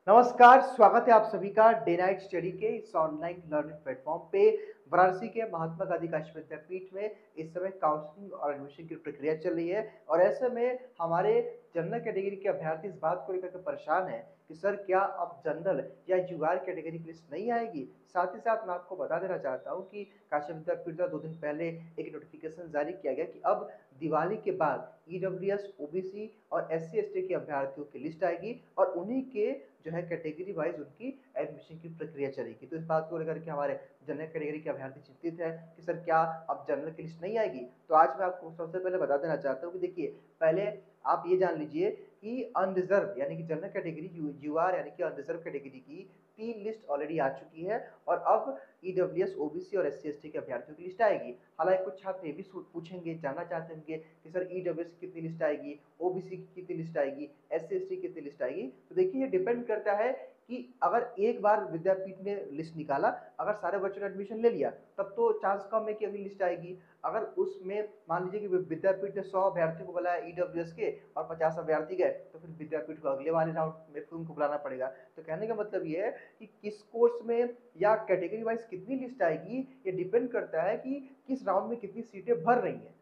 नमस्कार, स्वागत है आप सभी का डे नाइट स्टडी के इस ऑनलाइन लर्निंग प्लेटफॉर्म पे। वाराणसी के महात्मा गांधी काशी विद्यापीठ में इस समय काउंसलिंग और एडमिशन की प्रक्रिया चल रही है और ऐसे में हमारे जनरल कैटेगरी के अभ्यर्थी इस बात को लेकर के परेशान है कि सर क्या अब जनरल या यूआर कैटेगरी की लिस्ट नहीं आएगी। साथ ही साथ मैं आपको बता देना चाहता हूँ कि काशी विद्यापीठ द्वारा 2 दिन पहले एक नोटिफिकेशन जारी किया गया कि अब दिवाली के बाद ईडब्ल्यूएस, ओबीसी और एससी एसटी के अभ्यर्थियों की लिस्ट आएगी और उन्हीं के जो है कैटेगरी वाइज उनकी एडमिशन की प्रक्रिया चलेगी। तो इस बात को लेकर के हमारे जनरल कैटेगरी के अभ्यर्थी चिंतित है कि सर क्या अब जनरल की लिस्ट नहीं आएगी। तो आज मैं आपको सबसे पहले बता देना चाहता हूँ कि देखिए, पहले आप ये जान लीजिए कि अनरिजर्व यानी कि जनरल कैटेगरी यूआर यानी कि अनरिजर्व कैटेगरी की 3 लिस्ट ऑलरेडी आ चुकी है और अब ईडब्ल्यूएस, ओबीसी और एससी एसटी के अभ्यर्थियों की लिस्ट आएगी। हालांकि कुछ छात्र ये भी पूछेंगे, जानना चाहते होंगे कि सर ईडब्ल्यूएस की कितनी लिस्ट आएगी, ओबीसी की कितनी लिस्ट आएगी, एससी एसटी की कितनी लिस्ट आएगी। तो देखिए, ये डिपेंड करता है कि अगर एक बार विद्यापीठ ने लिस्ट निकाला, अगर सारे बच्चों ने एडमिशन ले लिया, तब तो चांस कम है कि अगली लिस्ट आएगी। अगर उसमें मान लीजिए कि विद्यापीठ ने 100 अभ्यर्थियों को बुलाया ईडब्ल्यूएस के और 50 अभ्यर्थी गए, तो फिर विद्यापीठ को अगले वाले राउंड में फिर उनको बुलाना पड़ेगा। तो कहने का मतलब ये है कि किस कोर्स में या कैटेगरी वाइज कितनी लिस्ट आएगी, ये डिपेंड करता है कि किस राउंड में कितनी सीटें भर रही हैं।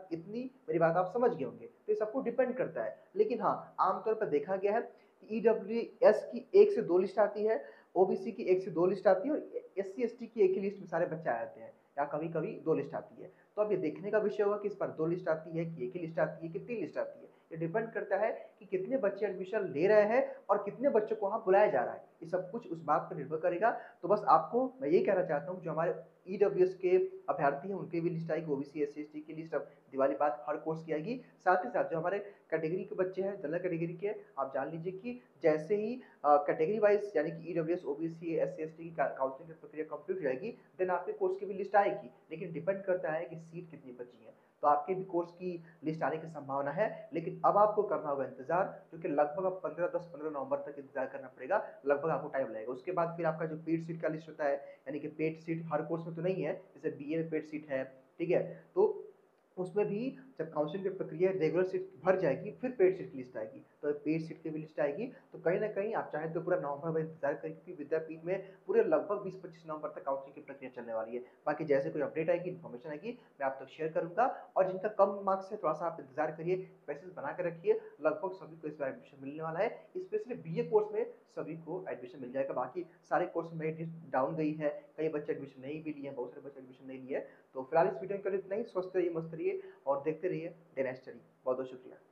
मेरी बात आप समझ गए होंगे। तो ये सबको डिपेंड करता है। लेकिन हाँ, आमतौर पर देखा गया है कि ईडब्ल्यूएस की 1 से 2 लिस्ट आती है, ओबीसी की 1 से 2 लिस्ट आती है और एससी एसटी की एक ही लिस्ट में सारे बच्चे आ जाते हैं, या कभी कभी 2 लिस्ट आती है। तो अब ये देखने का विषय होगा कि इस बार 2 लिस्ट आती है कि एक ही लिस्ट आती है कि 3 लिस्ट आती है। ये डिपेंड करता है कि कितने बच्चे एडमिशन ले रहे हैं और कितने बच्चों को वहां बुलाया जा रहा है। ये सब कुछ उस बात पर निर्भर करेगा। तो बस आपको मैं ये कहना चाहता हूँ, जो हमारे ईडब्ल्यूएस के अभ्यर्थी हैं उनकी भी लिस्ट आएगी, ओबीसी एससी एसटी की लिस्ट अब दिवाली बाद हर कोर्स की आएगी। साथ ही साथ जो हमारे कैटेगरी के बच्चे हैं, जनरल कैटेगरी के, आप जान लीजिए कि जैसे ही कैटेगरी वाइज यानी कि ईडब्ल्यूएस, ओबीसी, एससी एसटी की काउंसलिंग की प्रक्रिया कंप्लीट हो जाएगी, देन आपके कोर्स की भी लिस्ट आएगी। लेकिन डिपेंड करता है कि सीट कितनी बची है। तो आपके भी कोर्स की लिस्ट आने की संभावना है, लेकिन अब आपको करना होगा इंतजार, क्योंकि लगभग अब 15 नवंबर तक इंतजार करना पड़ेगा। लगभग आपको टाइम लगेगा। उसके बाद फिर आपका जो पेड सीट का लिस्ट होता है, यानी कि पेड सीट हर कोर्स में तो नहीं है, जैसे बीए में पेड सीट है, ठीक है, तो उसमें भी जब काउंसलिंग की प्रक्रिया रेगुलर सीट भर जाएगी, फिर पेड सीट की लिस्ट आएगी। तो पेड सीट की भी लिस्ट आएगी। तो कहीं ना कहीं आप चाहें तो पूरा नवंबर में इंतजार करें, क्योंकि विद्यापीठ में पूरे लगभग 20-25 नवंबर तक काउंसलिंग की प्रक्रिया चलने वाली है। बाकी जैसे कोई अपडेट आएगी, इन्फॉर्मेशन आएगी, मैं आप तक शेयर करूंगा। और जिनका कम मार्क्स है, थोड़ा सा आप इंतजार करिए, पैसेज बना कर रखिए। लगभग सभी को इस बार एडमिशन मिलने वाला है। स्पेशली बीए कोर्स में सभी को एडमिशन मिल जाएगा। बाकी सारे कोर्स में मेरिट डाउन गई है, कई बच्चे एडमिशन नहीं भी लिए हैं, बहुत सारे बच्चे एडमिशन नहीं लिए। तो फिलहाल इस वीडियो में इतना ही। स्वस्थ रहिए, मस्त रहिए और देखते रहिए डे नाइट स्टडी। बहुत बहुत शुक्रिया।